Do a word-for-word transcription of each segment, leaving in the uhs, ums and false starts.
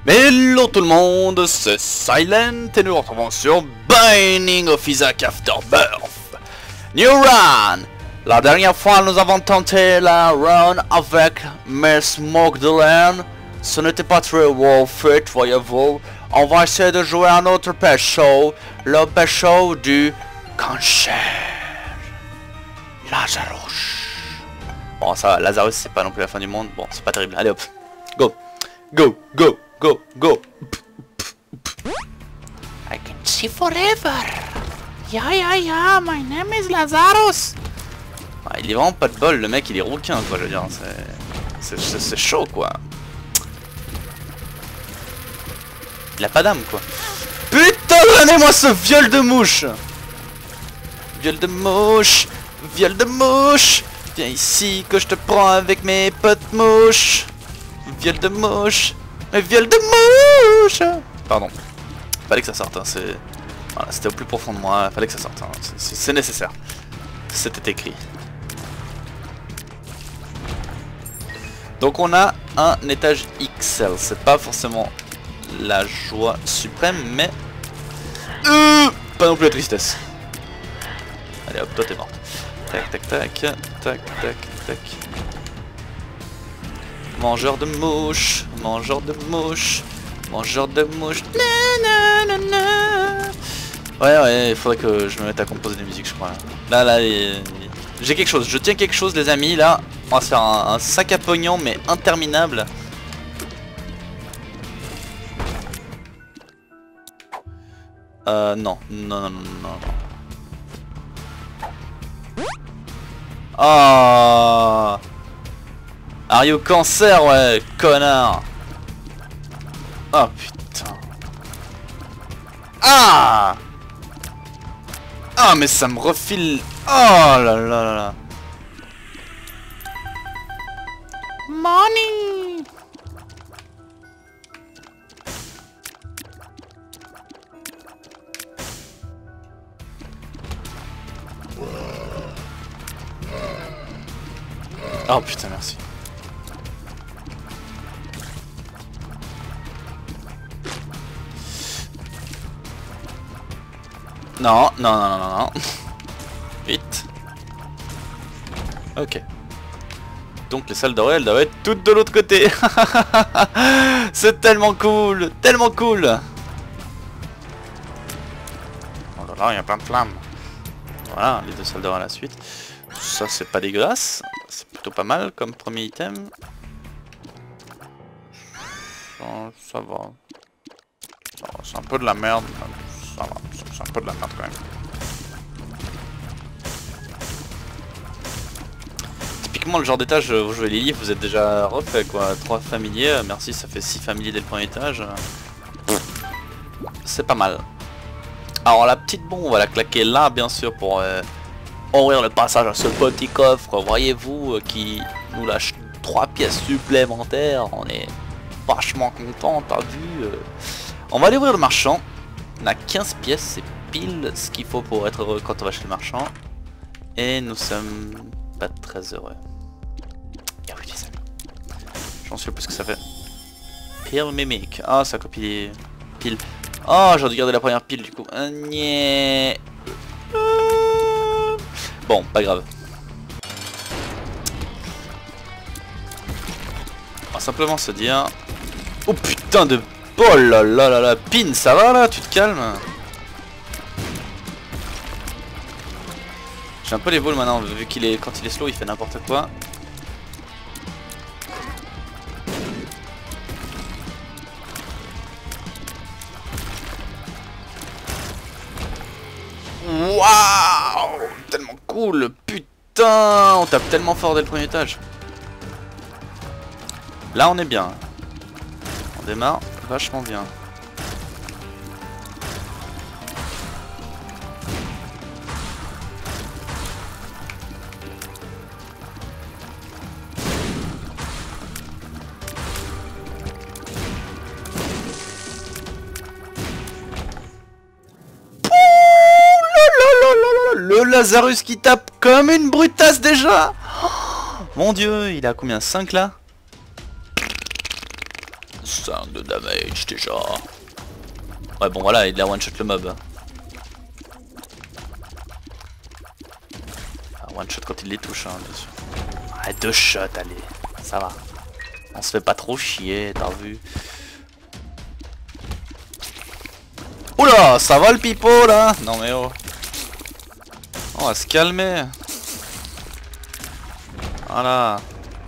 Hello tout le monde, c'est Silent et nous nous retrouvons sur Binding of Isaac Afterbirth. New run. La dernière fois nous avons tenté la run avec Miss Magdalene. Ce n'était pas très worth it, voyez-vous. On va essayer de jouer un autre pécho, le pécho du cancer. Lazarus. Bon ça va, Lazarus c'est pas non plus la fin du monde, bon c'est pas terrible, allez hop. Go, go, go. Go, go. I can see forever. Yeah, yeah, yeah, my name is Lazarus. Ah, il est vraiment pas de bol, le mec il est rouquin quoi, je veux dire, c'est... C'est chaud quoi. Il a pas d'âme quoi. Putain, donnez-moi ce viol de mouche. Viol de mouche. Viol de mouche. Viens ici que je te prends avec mes potes mouches. Viol de mouche. Mais viol de mouche. Pardon. Fallait que ça sorte, hein. C'est... Voilà, c'était au plus profond de moi, fallait que ça sorte, hein. C'est nécessaire. C'était écrit. Donc on a un étage X L. C'est pas forcément la joie suprême, mais... Euh, pas non plus la tristesse. Allez hop, toi t'es morte. Tac, tac, tac, tac, tac, tac. Mangeur de mouches, mangeur de mouches, mangeur de mouches. Na, na, na, na. Ouais, ouais, il faudrait que je me mette à composer des musiques, je crois. Là, là, les... j'ai quelque chose, je tiens quelque chose, les amis. Là, on va se faire un, un sac à pognon, mais interminable. Euh, non, non, non, non, non. Ah. Oh. Are you cancer, ouais, connard. Oh putain. Ah. Ah mais ça me refile. Oh là là là là. Money. Oh putain, merci. Non, non, non, non, non, non. Vite. Ok. Donc les salles dorées, elles doivent être toutes de l'autre côté. C'est tellement cool, tellement cool. Oh là là, il y a plein de flammes. Voilà, les deux salles dorées à la suite. Ça, c'est pas dégueulasse. C'est plutôt pas mal comme premier item. Ça, ça va. C'est un peu de la merde. Ça va, c'est un peu de la merde quand même. Typiquement le genre d'étage, vous jouez Lily, vous êtes déjà refait quoi. trois familiers, merci, ça fait six familiers dès le premier étage. C'est pas mal. Alors la petite bombe, on va la claquer là bien sûr pour euh, ouvrir le passage à ce petit coffre, voyez-vous, euh, qui nous lâche trois pièces supplémentaires. On est vachement content, t'as vu. euh. On va aller ouvrir le marchand. On a quinze pièces, c'est pile ce qu'il faut pour être heureux quand on va chez le marchand. Et nous sommes pas très heureux. Ah oui, ça. J'en suis le plus que ça fait. Pile mimique. Ah, ça copie les piles. Oh, j'aurais dû garder la première pile du coup. Euh, niais. Euh... Bon, pas grave. On va simplement se dire... Oh putain de... Oh là là là là, Pin, ça va là, tu te calmes? J'ai un peu les boules maintenant, vu qu'il est, quand il est slow, il fait n'importe quoi. Waouh, tellement cool, putain, on tape tellement fort dès le premier étage. Là, on est bien. On démarre vachement bien. Le Lazarus qui tape comme une brutasse déjà. Oh, mon dieu, il a combien? cinq là? cinq de damage déjà. Ouais bon voilà, il a one shot le mob. Ah, one shot quand il les touche, hein, bien sûr. Ah, deux shots, allez, ça va. On se fait pas trop chier, t'as vu. Oula, ça va le pipeau là? Non mais oh. On va se calmer. Voilà.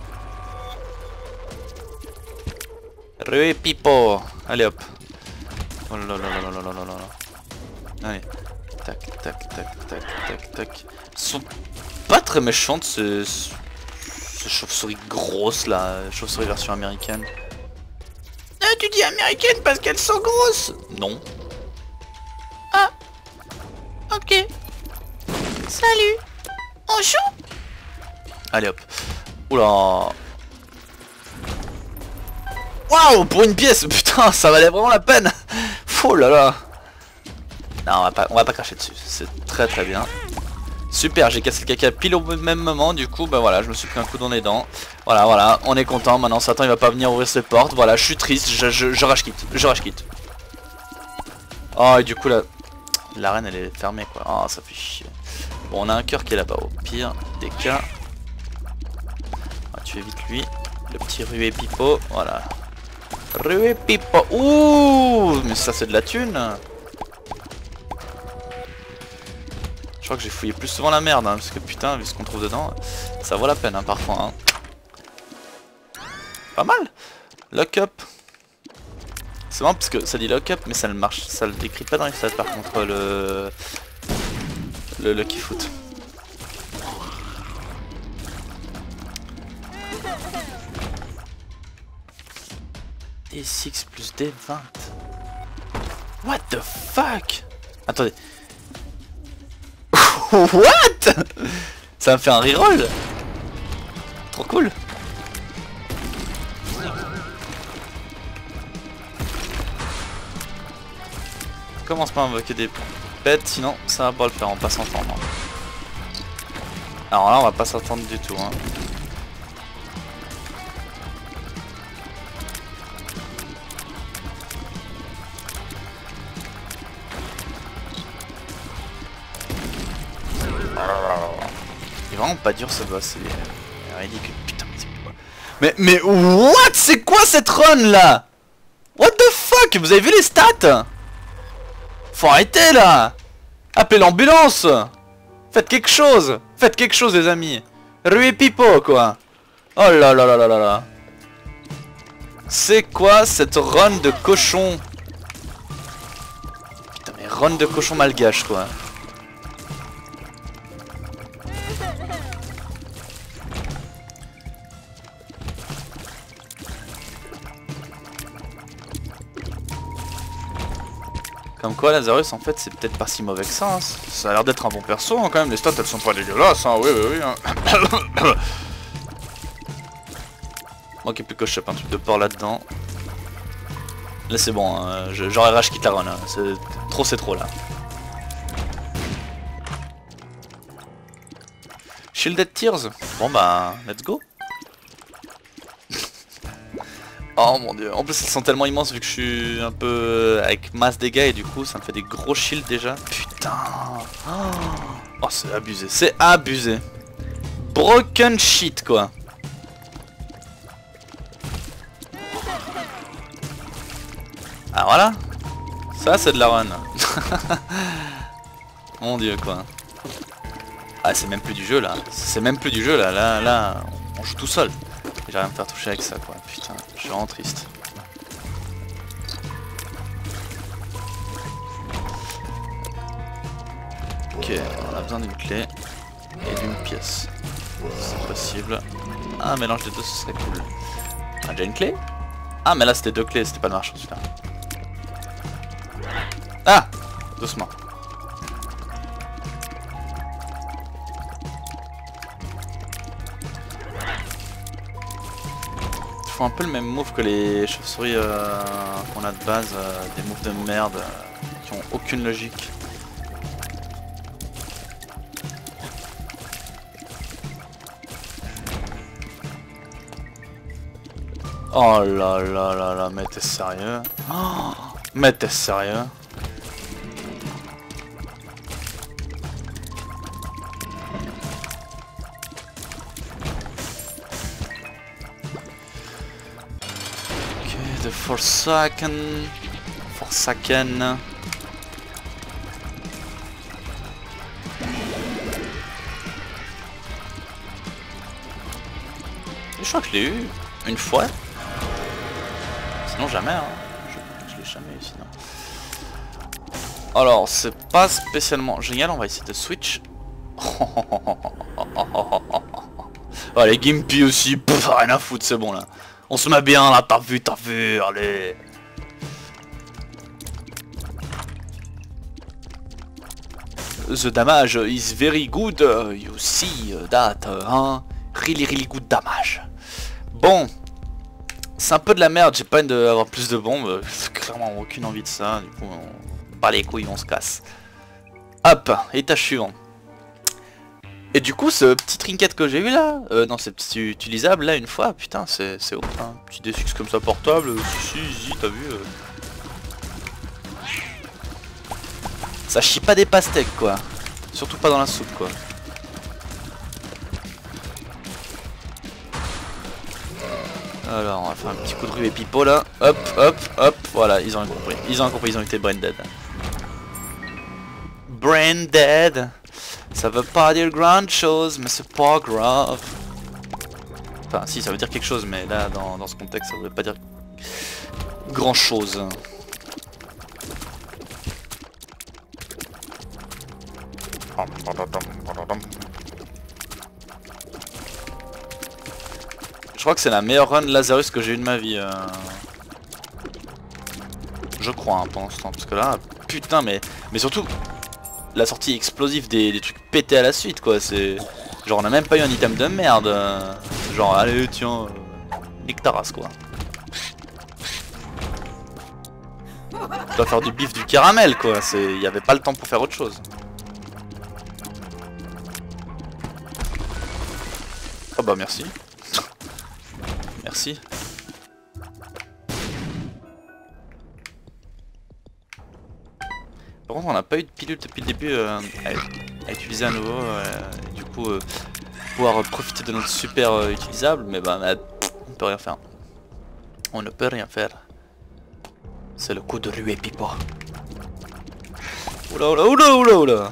Rué pipeau. Allez hop. Oh là là là là là là là là. Allez. Tac tac tac tac tac tac. Ils sont pas très méchantes ces, ces chauves-souris grosses là. Chauves-souris version américaine. Ah, tu dis américaine parce qu'elles sont grosses? Non. Ah. Ok. Salut. On joue? Allez hop. Oula. Waouh, pour une pièce, putain, ça valait vraiment la peine. Oh là là. Non, on va pas, on va pas cracher dessus. C'est très très bien. Super, j'ai cassé le caca pile au même moment. Du coup, bah voilà, je me suis pris un coup dans les dents. Voilà, voilà, on est content. Maintenant, Satan, il va pas venir ouvrir ses portes. Voilà, je suis triste. Je, je, je rage quitte. Je rage quitte. Oh, et du coup, la l'arène, elle est fermée, quoi. Oh, ça fait chier. Bon, on a un cœur qui est là-bas. Au pire des cas, on va tuer vite lui. Le petit rué pipeau. Voilà. Rué pipeau. Ouh, mais ça, c'est de la thune. Je crois que j'ai fouillé plus souvent la merde, hein, parce que putain, vu ce qu'on trouve dedans, ça vaut la peine, hein, parfois. Hein. Pas mal. Lock up. C'est marrant parce que ça dit lock up, mais ça ne marche, ça le décrit pas dans les stats par contre le le lucky foot. D six plus D vingt. What the fuck? Attendez. What? Ça me fait un reroll. Trop cool. Commence pas à invoquer des bêtes, sinon ça va pas le faire, on passe en s'entendre. Alors là on va pas s'entendre du tout hein. Il est vraiment pas dur ce boss, c'est ridicule, putain mais mais what? C'est quoi cette run là? What the fuck? Vous avez vu les stats? Faut arrêter là! Appelez l'ambulance! Faites quelque chose! Faites quelque chose les amis! Rué pipeau quoi! Oh là là là là là là! C'est quoi cette run de cochon? Putain mais run de cochon malgache quoi! Comme quoi Lazarus en fait c'est peut-être pas si mauvais que ça, hein. Ça a l'air d'être un bon perso hein, quand même, les stats elles sont pas dégueulasses hein, oui oui oui hein. Manquait plus que je chope un truc de porc là-dedans. Là c'est bon, hein. J'aurais rage quitte la run, hein. Trop c'est trop là. Shielded Tears. Bon bah let's go. Oh mon dieu, en plus elles sont tellement immenses vu que je suis un peu avec masse dégâts et du coup ça me fait des gros shields déjà. Putain. Oh c'est abusé, c'est abusé. Broken shit quoi. Ah voilà. Ça c'est de la run. Mon dieu quoi. Ah c'est même plus du jeu là. C'est même plus du jeu là, là, là, on joue tout seul. J'arrive à me faire toucher avec ça quoi, putain, je suis vraiment triste. Ok, on a besoin d'une clé et d'une pièce. C'est possible. Ah, un mélange des deux ce serait cool. On a déjà une clé? Ah mais là c'était deux clés, c'était pas le marchand celui-là. Ah! Doucement. Un peu le même move que les chauves-souris euh, qu'on a de base, euh, des moves de merde euh, qui ont aucune logique. Oh là là là là, mais t'es sérieux? Oh, mais t'es sérieux? Ok, the Forsaken... Forsaken... Je crois que je l'ai eu une fois. Sinon jamais, hein. Je, je l'ai jamais eu sinon. Alors, c'est pas spécialement génial, on va essayer de switch. Oh, les Gimpy aussi, pff, rien à foutre, c'est bon là. On se met bien là, t'as vu, t'as vu, allez. The damage is very good, you see that, hein. Really really good damage. Bon, c'est un peu de la merde, j'ai pas envie d'avoir plus de bombes, clairement aucune envie de ça, du coup on bat les couilles, on se casse. Hop, étage suivant. Et du coup ce petit trinket que j'ai eu là, euh, non c'est petit utilisable là une fois, putain c'est ouf, hein. Petit D six comme ça portable, si si, si t'as vu. Euh... Ça chie pas des pastèques quoi, surtout pas dans la soupe quoi. Alors on va faire un petit coup de rue et pipo là, hop hop hop, voilà ils ont compris, ils ont compris, ils ont été brain dead. Brain dead, ça veut pas dire grand chose mais c'est pas grave. Enfin si ça veut dire quelque chose mais là dans, dans ce contexte ça veut pas dire grand chose. Je crois que c'est la meilleure run Lazarus que j'ai eu de ma vie. Euh... Je crois hein, pendant ce temps. Parce que là, putain, mais mais surtout la sortie explosive des, des trucs pétés à la suite quoi. C'est genre on a même pas eu un item de merde. Euh... Genre allez tiens, euh... nique ta race quoi. Tu dois faire du bif du caramel quoi. C'est, il y avait pas le temps pour faire autre chose. Oh bah merci. Merci. Par contre on n'a pas eu de pilule depuis le début euh, à, à utiliser à nouveau euh, et du coup euh, pouvoir profiter de notre super euh, utilisable mais bah mais, on peut rien faire. On ne peut rien faire. C'est le coup de rue et pipo. Oula oula oula oula oula.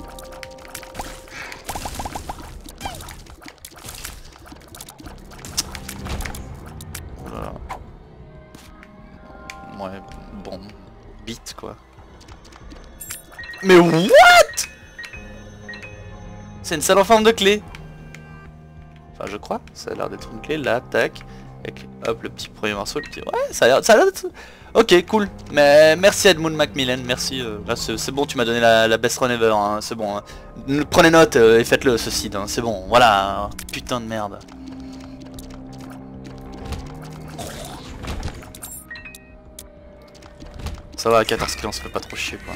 Ouais, bon, bite quoi. Mais what? C'est une salle en forme de clé. Enfin je crois, ça a l'air d'être une clé là, tac. Avec hop le petit premier morceau, le petit... Ouais, ça a l'air... Ça a l'air d'être... Ok, cool. Mais merci Edmund Macmillan, merci. Euh, là c'est bon, tu m'as donné la, la best run ever, hein, c'est bon. Hein. Prenez note euh, et faites-le ce seed, hein, c'est bon, voilà. Putain de merde. Ça va à quatorze kills, on se fait pas trop chier quoi.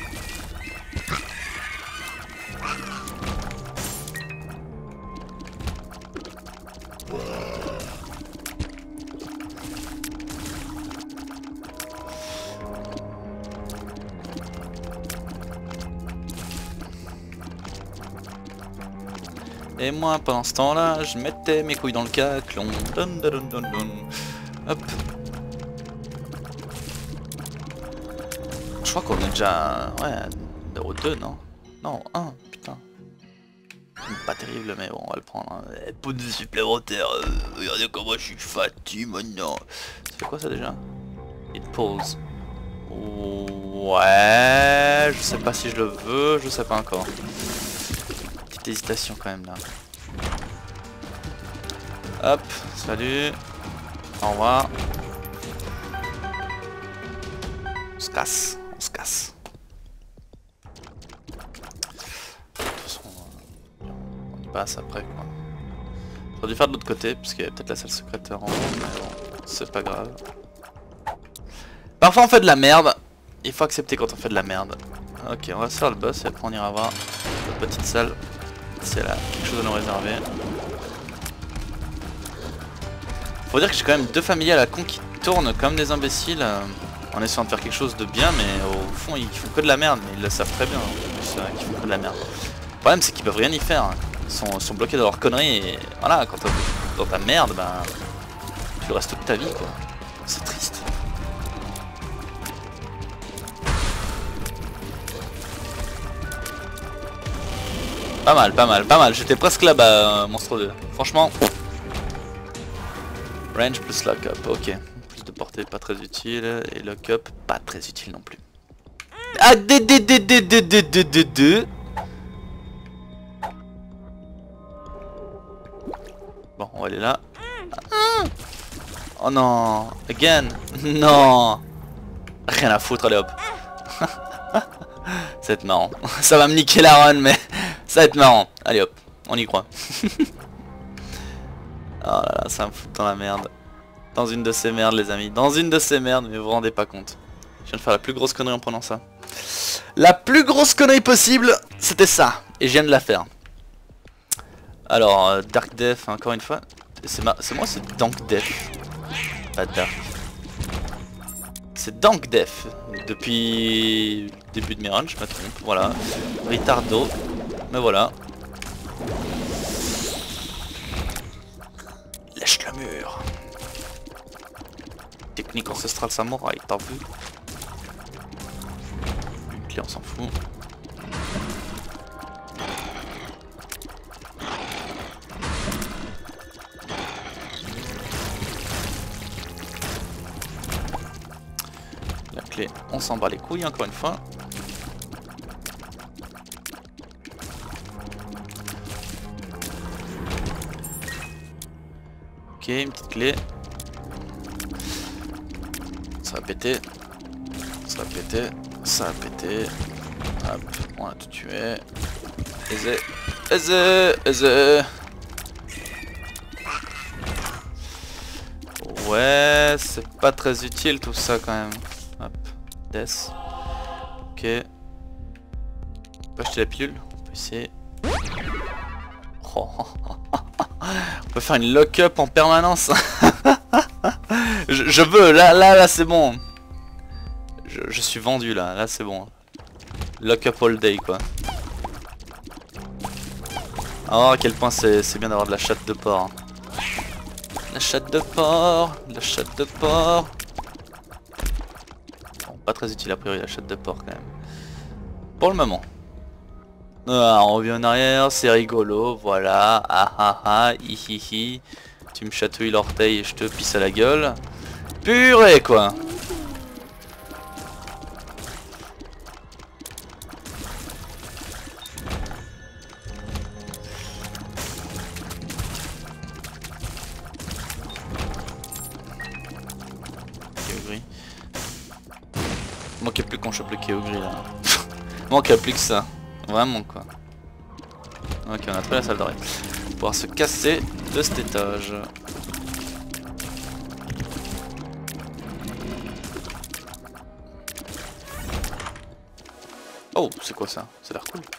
Et moi pendant ce temps là, je mettais mes couilles dans le caclon. Dun, dun, dun, dun, dun. Hop. Je crois qu'on est déjà... Ouais, numéro deux, non? Non, un, putain. Pas terrible, mais bon, on va le prendre. Hein. Poudre supplémentaire, euh, regardez comment je suis fatigué maintenant. Ça fait quoi ça déjà? It pulls. Ouais, je sais pas si je le veux, je sais pas encore. Petite hésitation quand même là. Hop, salut. Au revoir. On se casse. On se casse. De toute façon, on y passe après quoi. J'aurais dû faire de l'autre côté, parce qu'il y avait peut-être la salle secrète en haut, mais bon, c'est pas grave. Parfois on fait de la merde, il faut accepter quand on fait de la merde. Ok, on va se faire le boss et après on ira voir notre petite salle. Si elle a quelque chose à nous réserver. Faut dire que j'ai quand même deux familiers à la con qui tournent comme des imbéciles euh, en essayant de faire quelque chose de bien, mais au fond ils font que de la merde, mais ils le savent très bien hein, qu'ils font que de la merde. Le problème c'est qu'ils peuvent rien y faire, hein. ils, sont, ils sont bloqués dans leurs conneries et voilà, quand t'es dans ta merde, bah tu le restes toute ta vie quoi. C'est triste. Pas mal, pas mal, pas mal, j'étais presque là-bas, euh, Monstre deux. Franchement... Range plus lock-up, ok. Plus de portée, pas très utile. Et lock-up, pas très utile non plus. Ah, de, de, de, de, de, de, de, de, de. Bon, on va aller là. Oh non, again. Non. Rien à foutre, allez hop. Ça va être marrant. Ça va me niquer la run, mais ça va être marrant. Allez hop, on y croit. Oh là là, ça me fout dans la merde. Dans une de ces merdes les amis. Dans une de ces merdes, mais vous vous rendez pas compte. Je viens de faire la plus grosse connerie en prenant ça. La plus grosse connerie possible, c'était ça. Et je viens de la faire. Alors, euh, Dark Def, encore une fois. C'est ma... moi, c'est Dank Def. Pas Dark. C'est Dank Def. Depuis le début de mes runs, je me trompe. Voilà. Ritardo. Mais voilà. Lèche le mur. Technique ancestrale samouraï, t'as vu? Une clé, on s'en fout. La clé, on s'en bat les couilles encore une fois. Ok, une petite clé. Ça va péter. Ça va péter. Ça va péter. Hop, on a tout tué. Aisé. Aisé. Aisé. Ouais, c'est pas très utile tout ça quand même. Hop, death. Ok. On peut acheter la pilule. On peut essayer. Oh. On peut faire une lock-up en permanence. je, je veux, là, là, là, c'est bon. Je, je suis vendu là, là c'est bon. Lock-up all day quoi. Oh à quel point c'est bien d'avoir de la chatte de porc. La chatte de porc, la chatte de porc. Bon, pas très utile a priori la chatte de porc quand même. Pour le moment. Ah, on revient en arrière, c'est rigolo, voilà, ah ah ah, hi hi hi. Tu me chatouilles l'orteil et je te pisse à la gueule. Purée quoi. Kéogri. Manquait plus qu'on chope le Kéogri là. Manquait plus que ça. Vraiment quoi. Ok, on a trouvé la salle d'arrêt. Pour pouvoir se casser de cet étage. Oh, c'est quoi ça? Ça a l'air cool.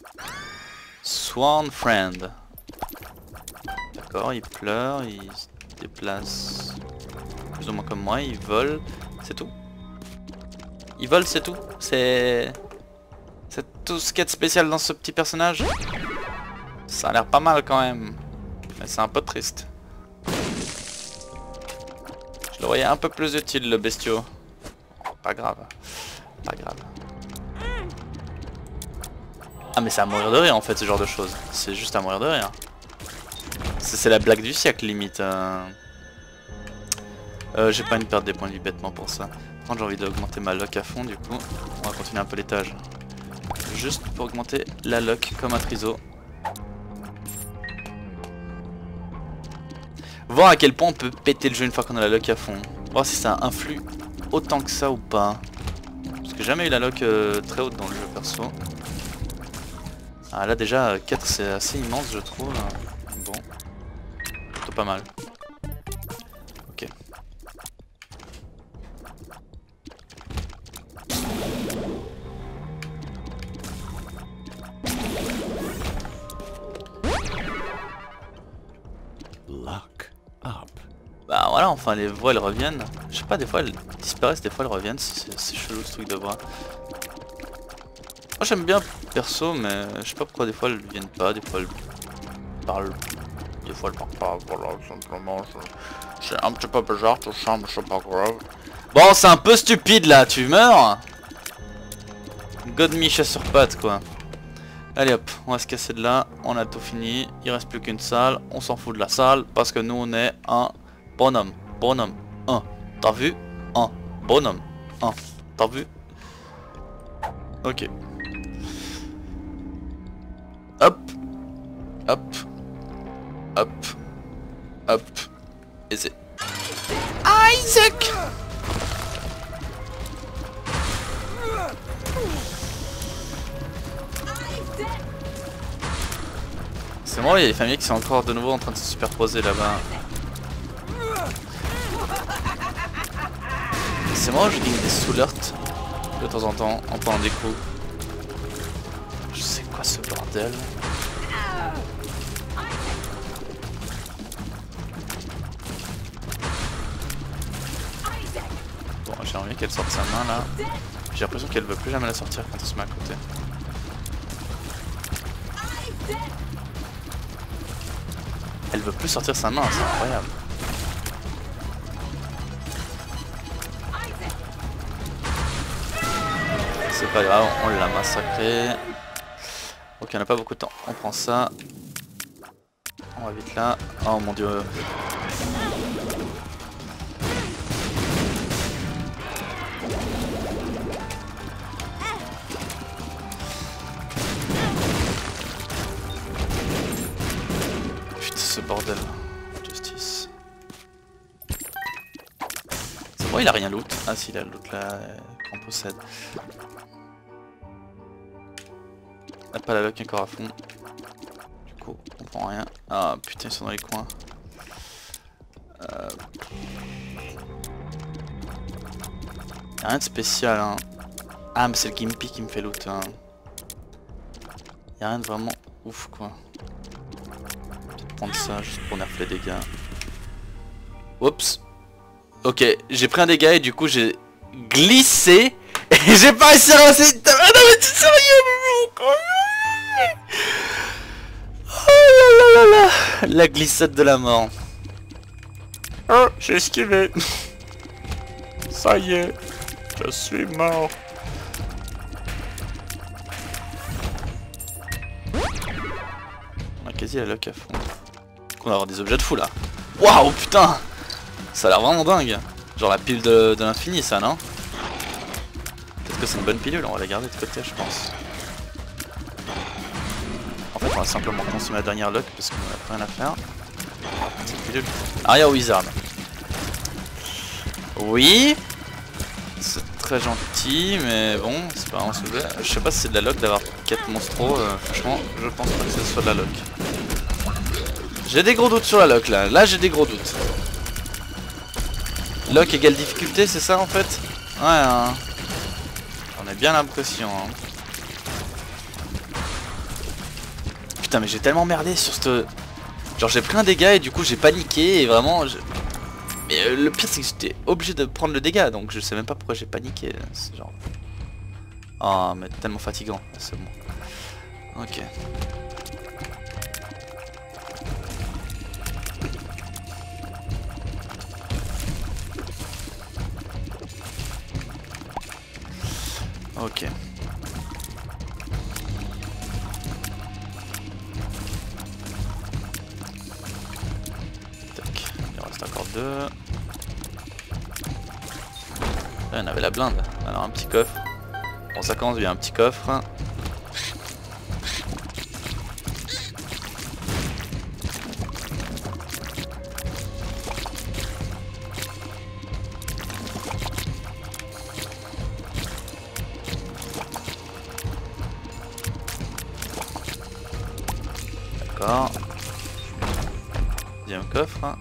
Swan Friend. D'accord, il pleure, il se déplace plus ou moins comme moi, il vole, c'est tout. Il vole, c'est tout. C'est... C'est tout ce qu'il y a de spécial dans ce petit personnage. Ça a l'air pas mal quand même. Mais c'est un peu triste. Je le voyais un peu plus utile le bestiau. Pas grave. Pas grave. Ah mais c'est à mourir de rire en fait ce genre de choses. C'est juste à mourir de rire. C'est la blague du siècle limite. Euh... Euh, j'ai pas une perte des points de vie bêtement pour ça. Par contre j'ai envie d'augmenter ma lock à fond du coup. On va continuer un peu l'étage. Juste pour augmenter la lock comme un triso. Voir à quel point on peut péter le jeu une fois qu'on a la lock à fond. Voir si ça influe autant que ça ou pas. Parce que j'ai jamais eu la lock euh, très haute dans le jeu perso. Ah là déjà quatre c'est assez immense je trouve. Bon. Plutôt pas mal. Ok. Bah enfin les voix elles reviennent. Je sais pas, des fois elles disparaissent, des fois elles reviennent, c'est chelou ce truc de voix. Moi j'aime bien perso, mais je sais pas pourquoi des fois elles viennent pas, des fois elles parlent, des fois elles parlent pas, voilà, simplement, c'est un petit peu bizarre tout ça, mais c'est pas grave. Bon, c'est un peu stupide là, tu meurs. God Micha sur patte quoi. Allez hop, on va se casser de là, on a tout fini, il reste plus qu'une salle, on s'en fout de la salle, parce que nous on est un bonhomme, bonhomme, un, t'as vu? Un, bonhomme, un, t'as vu? Ok. Hop, hop, hop, hop, et c'est... Isaac! C'est moi, il y a les familles qui sont encore de nouveau en train de se superposer là-bas. C'est moi, je gagne des sous-alertes de temps en temps en prenant des coups. Je sais quoi ce bordel. Bon, j'ai envie qu'elle sorte sa main là. J'ai l'impression qu'elle veut plus jamais la sortir quand on se met à côté. Elle veut plus sortir sa main, c'est incroyable. C'est pas grave, on l'a massacré. Ok, on n'a pas beaucoup de temps. On prend ça. On va vite là. Oh mon dieu. Ce bordel, justice. C'est bon, il a rien loot. Ah si, il a loot là euh, qu'on possède. On n'a pas la lock encore à fond. Du coup, on prend rien. Ah putain, ils sont dans les coins. Euh... Y'a rien de spécial hein. Ah mais c'est le Gimpy qui me fait loot hein. Y'a rien de vraiment ouf quoi. Prendre ça juste pour nerfer les dégâts. Oups. Ok, j'ai pris un dégât et du coup j'ai glissé et j'ai pas réussi à lancer. Ah non mais t'es sérieux? Oh là là là là. La glissade de la mort. Oh, j'ai esquivé. Ça y est, je suis mort. On a quasi la lock à fond. On va avoir des objets de fou là. Waouh putain. Ça a l'air vraiment dingue. Genre la pile de, de l'infini ça non? Peut-être que c'est une bonne pilule, on va la garder de côté je pense. En fait on va simplement consommer la dernière lock parce qu'on n'a plus rien à faire. Cette pilule. Aria Wizard. Oui. C'est très gentil mais bon c'est pas vraiment soulevé. Je sais pas si c'est de la lock d'avoir quatre monstros. Euh, franchement je pense pas que ce soit de la lock. J'ai des gros doutes sur la lock là, là j'ai des gros doutes. Lock égale difficulté, c'est ça en fait? Ouais, hein. J'en ai bien l'impression. Hein. Putain, mais j'ai tellement merdé sur cette. Genre, j'ai pris un dégât et du coup j'ai paniqué et vraiment. Je... Mais euh, le pire, c'est que j'étais obligé de prendre le dégât donc je sais même pas pourquoi j'ai paniqué. C'est genre. Oh, mais tellement fatigant, c'est bon. Ok. Ok. Tac, il en reste encore deux. Là, on avait la blinde. Alors un petit coffre. Bon, ça commence bien, un petit coffre. D'accord. Deuxième coffre.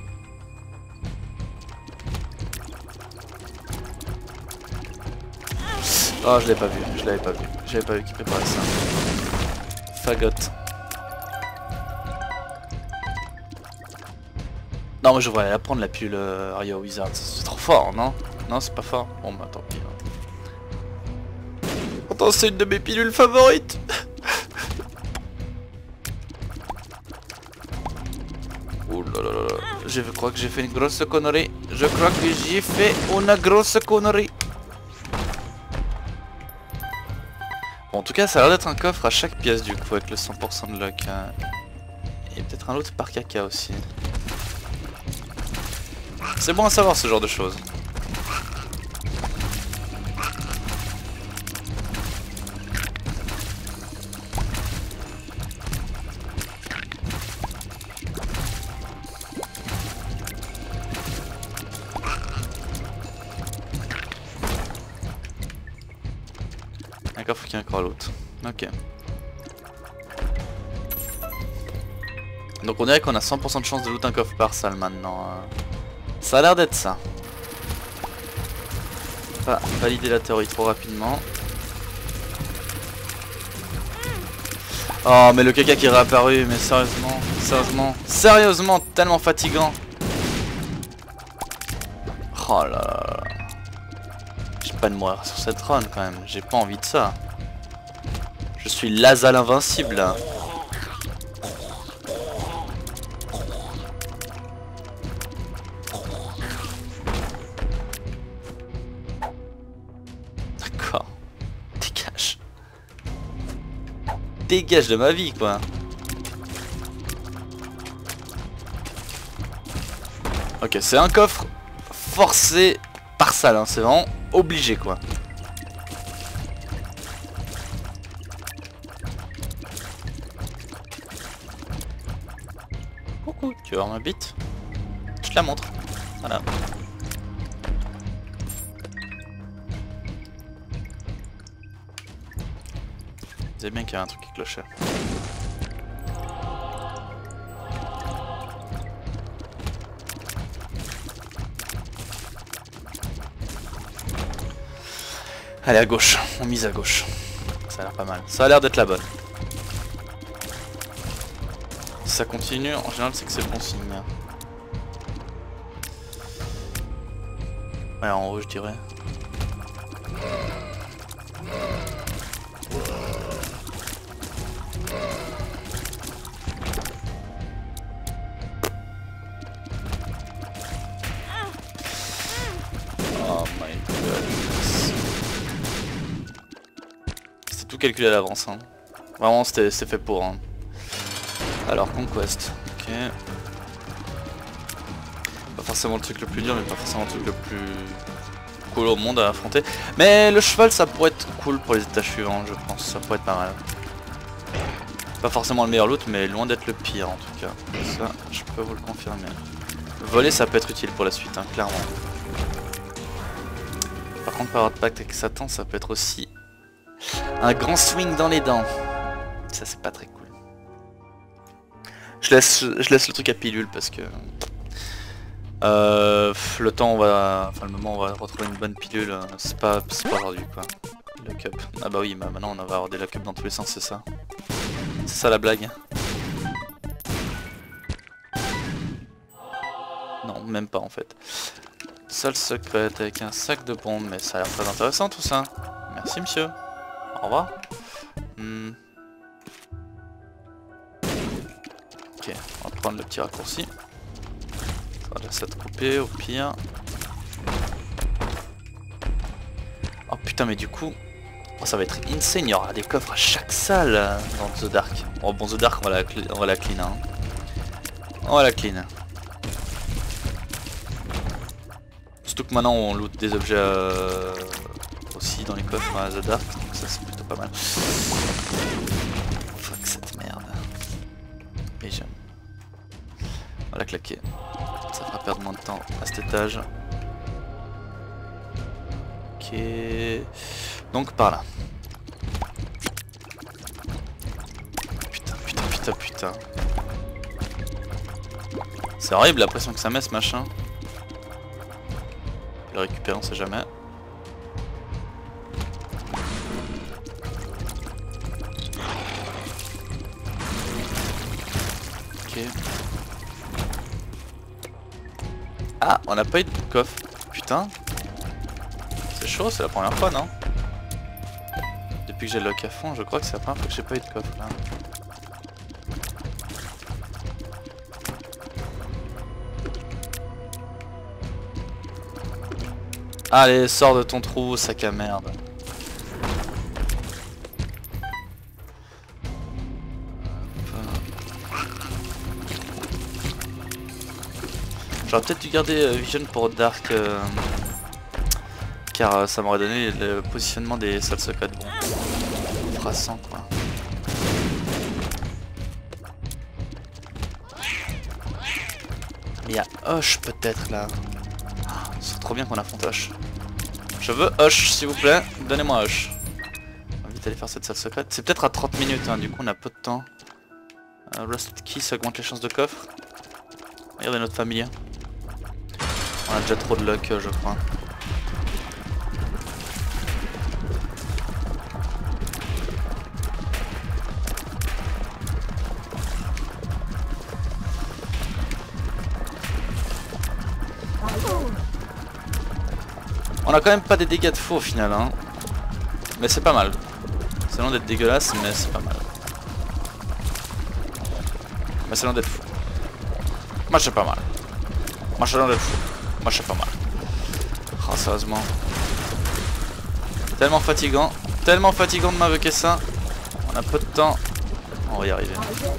Oh, je l'ai pas vu, je l'avais pas vu. J'avais pas vu qu'il préparait ça. Fagot. Non mais je devrais la prendre la pilule euh, Aria Wizard, c'est trop fort non? Non c'est pas fort? Bon bah tant pis. Hein. Pourtant c'est une de mes pilules favorites. Oh là là là, je crois que j'ai fait une grosse connerie. Je crois que j'ai fait une grosse connerie. Bon, en tout cas ça a l'air d'être un coffre à chaque pièce du coup avec le cent pour cent de luck. Hein. Et peut-être un autre par caca aussi. C'est bon à savoir ce genre de choses. Un coffre qui est encore l'autre. Ok. Donc on dirait qu'on a cent pour cent de chance de loot un coffre par salle maintenant. Ça a l'air d'être ça. Pas valider la théorie trop rapidement. Oh mais le caca qui est réapparu, mais sérieusement, sérieusement, sérieusement, tellement fatigant. Oh là là. J'ai pas de mourir sur cette run quand même, j'ai pas envie de ça. Je suis Lazal invincible là. D'accord. Dégage. Dégage de ma vie quoi. Ok, c'est un coffre forcé par salle, hein. C'est vraiment obligé quoi. Coucou, tu veux voir ma bite? Je te la montre. Voilà. Vous savez bien qu'il y a un truc qui clochait. Allez à gauche, on mise à gauche. Ça a l'air pas mal. Ça a l'air d'être la bonne. Si ça continue, en général c'est que c'est bon signe. Ouais, en haut je dirais. Oh my god. C'était tout calculé à l'avance. Hein. Vraiment c'était fait pour. Hein. Alors Conquest, ok. Pas forcément le truc le plus dur, mais pas forcément le truc le plus cool au monde à affronter. Mais le cheval ça pourrait être cool pour les étages suivants, je pense, ça pourrait être pas mal. Pas forcément le meilleur loot, mais loin d'être le pire en tout cas. Ça, je peux vous le confirmer. Voler ça peut être utile pour la suite, hein, clairement. Par contre, par de pacte avec Satan, ça peut être aussi un grand swing dans les dents. Ça c'est pas très cool. Je laisse, je laisse le truc à pilule parce que euh, le temps on va, enfin le moment on va retrouver une bonne pilule, c'est pas, c'est pas aujourd'hui quoi. Le cup. Ah bah oui, bah maintenant on va avoir des lock-up dans tous les sens, c'est ça. C'est ça la blague. Non, même pas en fait. Salle secrète avec un sac de bombes, mais ça a l'air très intéressant tout ça. Merci monsieur. Au revoir. Hmm. Ok, on va prendre le petit raccourci. On va laisser ça de couper au pire. Oh putain mais du coup, oh, ça va être insane, il y aura des coffres à chaque salle euh, dans The Dark. Oh bon The Dark on va la, on va la clean hein. On va la clean. Surtout que maintenant on loot des objets euh, aussi dans les coffres à The Dark, donc ça c'est plutôt pas mal. Fuck cette merde. Et j'aime. On va la claquer. Ça fera perdre moins de temps à cet étage. Ok. Donc par là. Putain, putain, putain, putain. C'est horrible la pression que ça met ce machin. Le récupérer on sait jamais. Ok. Ah, on n'a pas eu de coffre. Putain. C'est chaud, c'est la première fois, non? Depuis que j'ai le lock à fond, je crois que c'est la première fois que j'ai pas eu de coffre là. Allez, sors de ton trou, sac à merde. J'aurais peut-être dû garder euh, Vision pour Dark, euh, car euh, ça m'aurait donné le positionnement des salles secrètes. Bon, on fera cent quoi. Mais il y a Hoche peut-être là. C'est trop bien qu'on affronte Hoche. Je veux Hoche s'il vous plaît, donnez-moi Hoche. On va vite aller faire cette salle secrète. C'est peut-être à trente minutes, hein, du coup on a peu de temps. Euh, Rusted Key, ça augmente les chances de coffre. Regardez notre familier. On a déjà trop de luck, je crois. On a quand même pas des dégâts de fou au final, hein. Mais c'est pas mal. C'est loin d'être dégueulasse, mais c'est pas mal. Mais c'est loin d'être fou. Moi c'est pas mal. Moi c'est loin d'être fou. Moi je sais pas mal. Oh sérieusement. Tellement fatigant. Tellement fatigant de m'invoquer ça. On a peu de temps. On va y arriver.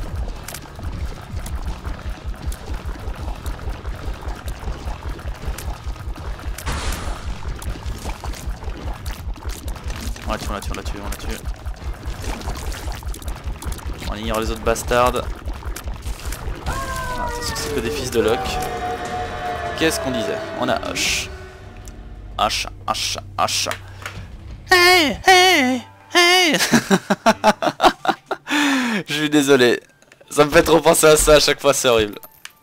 On la tue, on la tue, on la tue, on la tue. On ignore les autres bastards. Ah, attention, c'est que des fils de Locke. Qu'est-ce qu'on disait? On a Hoche. Hoche, Hoche, Hoche. Hey, hey, hey. Je suis désolé. Ça me fait trop penser à ça à chaque fois, c'est horrible.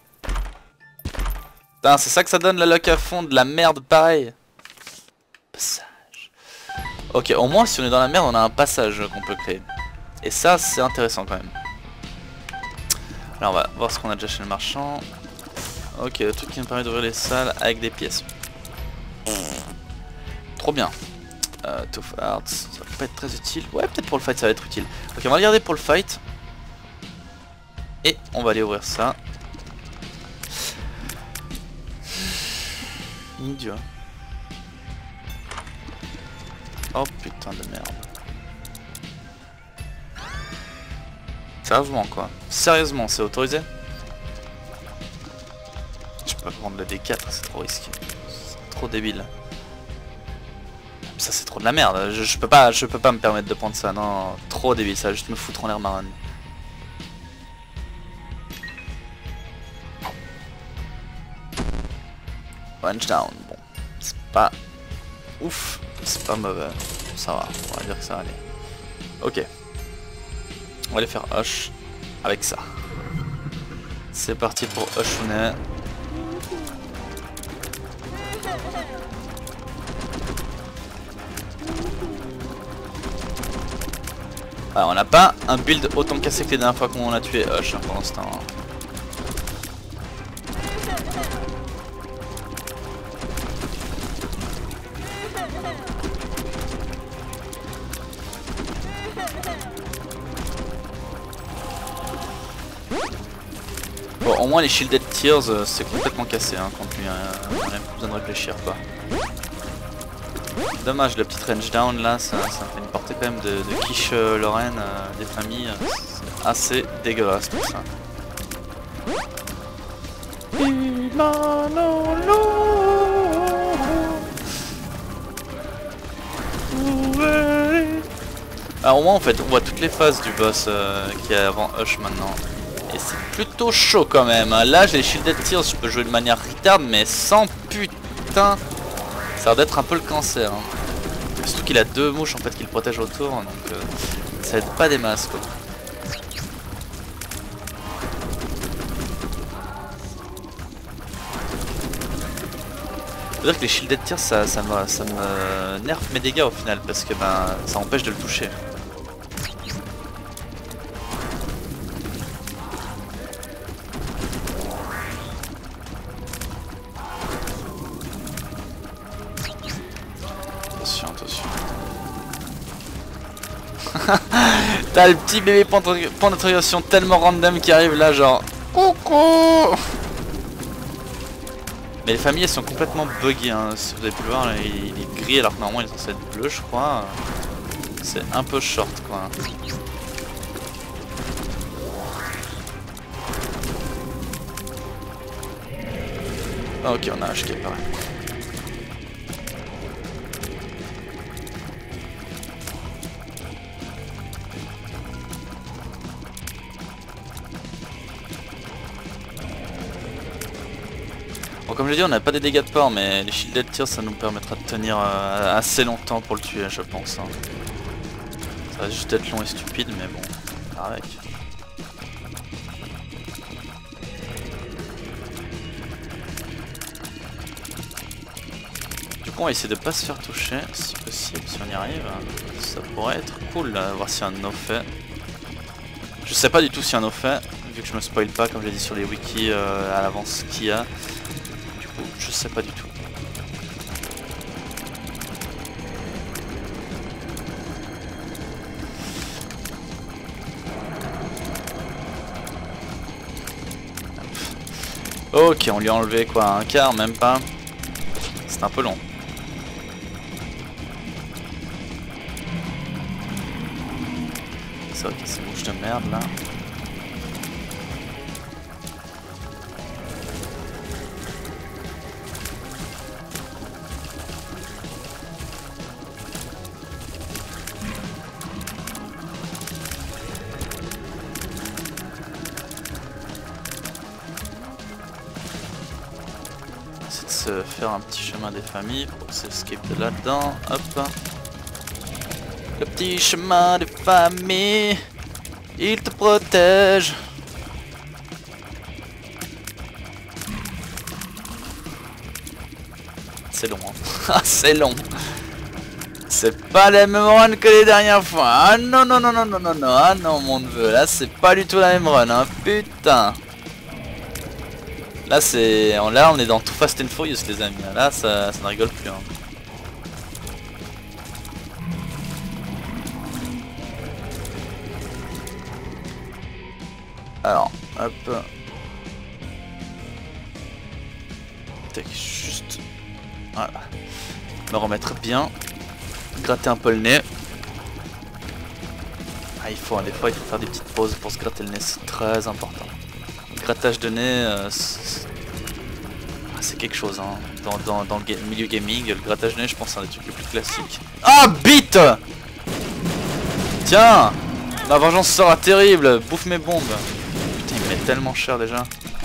Putain, c'est ça que ça donne la lock à fond, de la merde pareil. Passage. Ok, au moins si on est dans la merde, on a un passage qu'on peut créer. Et ça, c'est intéressant quand même. Alors on va voir ce qu'on a déjà chez le marchand. Ok, le truc qui me permet d'ouvrir les salles avec des pièces. Trop bien. Euh, Tough Arts, ça va pas être très utile. Ouais, peut-être pour le fight ça va être utile. Ok, on va le garder pour le fight. Et on va aller ouvrir ça. Idiot. Oh putain de merde. Sérieusement quoi. Sérieusement, c'est autorisé? Je peux pas prendre le D quatre, c'est trop risqué. C'est trop débile. Ça c'est trop de la merde. Je, je peux pas je peux pas me permettre de prendre ça, non. Trop débile, ça va juste me foutre en l'air marron. Range down, bon. C'est pas ouf. C'est pas mauvais. Ça va, on va dire que ça va aller. Ok. On va aller faire Hoche avec ça. C'est parti pour Hoshune. Ah, on n'a pas un build autant cassé que les dernières fois qu'on a tué Hoche hein, pour l'instant. Bon, au moins les Shielded Tears, euh, c'est complètement cassé hein, contre lui, hein, on a même plus besoin de réfléchir quoi. Dommage, le petit range down là, ça, ça fait une portée quand même de, de quiche euh, Lorraine, euh, des familles, euh, c'est assez dégueulasse tout ça. Alors au moins en fait on voit toutes les phases du boss euh, qui est avant Hoche maintenant. Et c'est plutôt chaud quand même. Là j'ai les Shielded Tears, je peux jouer de manière retard mais sans putain. Ça a l'air d'être un peu le cancer. Hein. Surtout qu'il a deux mouches en fait qui le protègent autour. Donc euh, ça aide pas des masses quoi. Faut dire que les Shielded Tears ça, ça, me, ça me nerf mes dégâts au final parce que ben ça empêche de le toucher. T'as le petit bébé point d'interrogation tellement random qui arrive là genre coucou. Mais les familles elles sont complètement buggées hein. Si vous avez pu le voir là, il est gris alors que normalement il est censé être bleu je crois. C'est un peu short quoi. Ah, ok on a H K pareil. Bon, comme je l'ai dit, on n'a pas des dégâts de port, mais les shielded tirs ça nous permettra de tenir euh, assez longtemps pour le tuer, je pense. Hein. Ça va juste être long et stupide, mais bon, avec. Du coup, on va essayer de pas se faire toucher, si possible, si on y arrive. Ça pourrait être cool, là, voir s'il y a un no fait. Je sais pas du tout s'il y a un no fait, vu que je me spoil pas, comme j'ai dit sur les wikis euh, à l'avance qu'il y a. Je sais pas du tout. Ok, on lui a enlevé quoi, un quart, même pas. C'est un peu long. C'est vrai qu'il se bouge de merde là. Se faire un petit chemin des familles pour s'escape de là-dedans. Hop. Le petit chemin des familles, il te protège. C'est long, hein. C'est long. C'est pas les mêmes runs que les dernières fois. Ah non, non, non, non, non, non, non. Ah non, mon neveu. Là, c'est pas du tout la même run, hein. Putain. Là c'est là on est dans Too Fast and Furious les amis, là ça, ça ne rigole plus hein. Alors hop. Tac, juste voilà. Me remettre bien. Gratter un peu le nez. Ah il faut hein, des fois il faut faire des petites pauses pour se gratter le nez, c'est très important. Grattage de nez, euh, c'est quelque chose hein. Dans, dans, dans le ga milieu gaming, le grattage de nez je pense c'est un des trucs les plus classiques. Ah bite. Tiens, ma vengeance sera terrible, bouffe mes bombes. Putain il me met tellement cher déjà.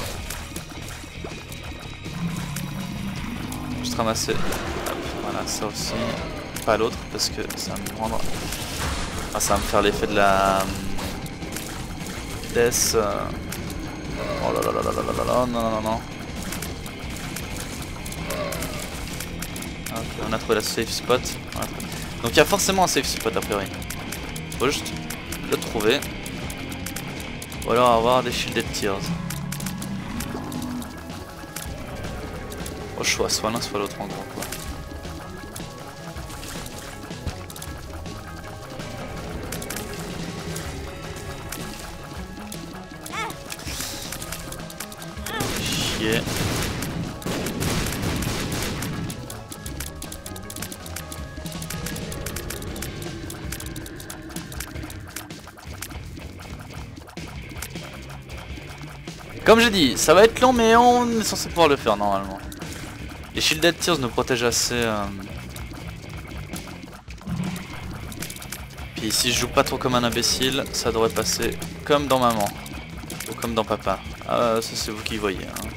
Juste ramasser, hop, voilà ça aussi, pas l'autre parce que ça va me rendre... Ah, ça va me faire l'effet de la... Death... Euh... Oh là là là là là là là, non non non non. Ok, on a trouvé la safe spot. Donc il y a forcément un safe spot a priori. Faut juste le trouver. Ou alors avoir des shielded tears. Au choix, soit l'un soit l'autre en gros quoi. Chier. Comme j'ai dit, ça va être long mais on est censé pouvoir le faire normalement. Les shielded tears nous protègent assez. Euh... Puis si je joue pas trop comme un imbécile, ça devrait passer comme dans maman. Ou comme dans papa. Ah, ça c'est vous qui voyez. Hein.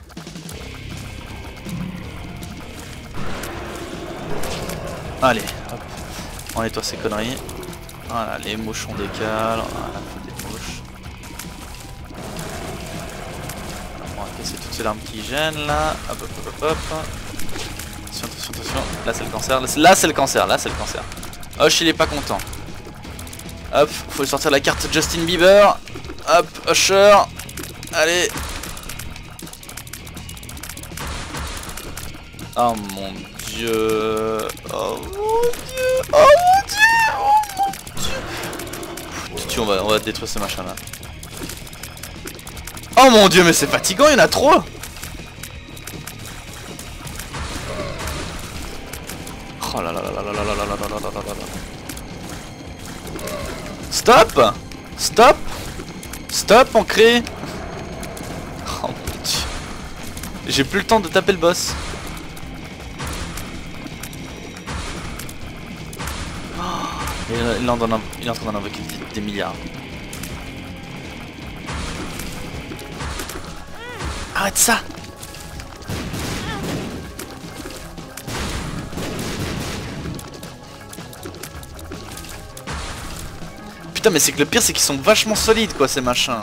Allez, hop. On nettoie ces conneries. Voilà, les mouches on décale. Voilà, des mouches. On va casser toutes ces larmes qui gênent là. Hop hop hop hop. Attention, attention, attention. Là c'est le cancer. Là c'est le cancer. Là c'est le cancer. Hoche il est pas content. Hop, faut lui sortir la carte Justin Bieber. Hop, Usher. Allez. Oh mon dieu. Oh mon dieu. Oh mon dieu. Oh mon dieu. foutu, on va, on va détruire ce machin là. Oh mon dieu, mais c'est fatigant, il y en a trop. Oh là là là là là là là là là là là là là. Stop. Stop. Stop, on crée. Oh mon dieu. J'ai plus le temps de taper le boss. Oh, il, est en train il est en train d'en invoquer des, des milliards. Arrête ça. Putain, mais c'est que le pire c'est qu'ils sont vachement solides quoi ces machins.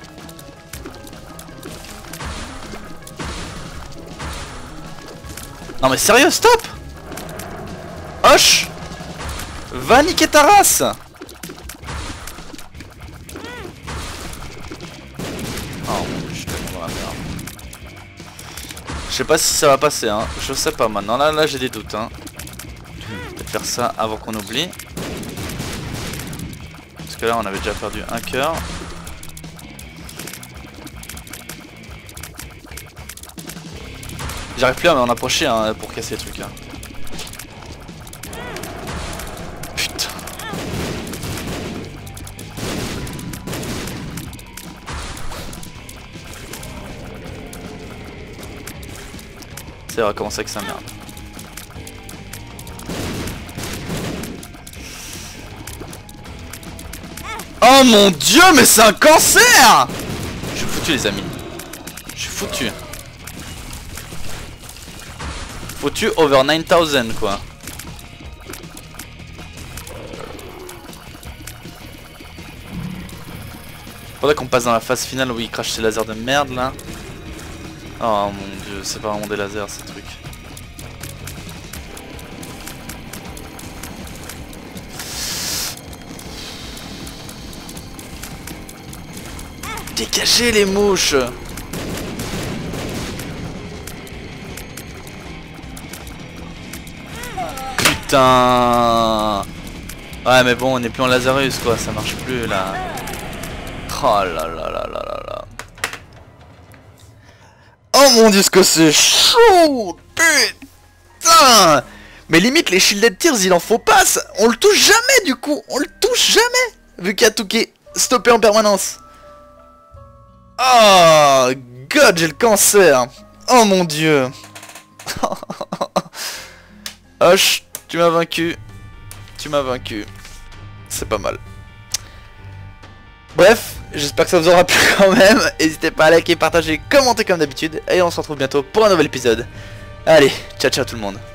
Non mais sérieux, stop. Hoche. Va niquer ta race. Oh mon dieu, je suis tellement dans la merde. Je sais pas si ça va passer hein, je sais pas maintenant, là là j'ai des doutes hein. Peut-être faire ça avant qu'on oublie. Parce que là on avait déjà perdu un cœur. J'arrive plus à m'en approcher hein, pour casser les trucs là. Putain. C'est vrai, comment ça que ça merde. Oh mon dieu, mais c'est un cancer. Je suis foutu les amis. Je suis foutu. Foutu over nine thousand quoi. Faudrait qu'on passe dans la phase finale où il crache ses lasers de merde là. Oh mon dieu, c'est pas vraiment des lasers ces trucs. Dégagez les mouches. Putain. Ouais mais bon, on est plus en Lazarus quoi, ça marche plus là. Oh là là là là là là. Oh mon dieu, ce que c'est chaud. Putain. Mais limite les shielded tears il en faut pas. On le touche jamais du coup. On le touche jamais. Vu qu'il y a tout qui est stoppé en permanence. Oh god, j'ai le cancer. Oh mon dieu. Hoche, tu m'as vaincu. Tu m'as vaincu. C'est pas mal. Bref, j'espère que ça vous aura plu quand même. N'hésitez pas à liker, partager, commenter comme d'habitude. Et on se retrouve bientôt pour un nouvel épisode. Allez, ciao ciao tout le monde.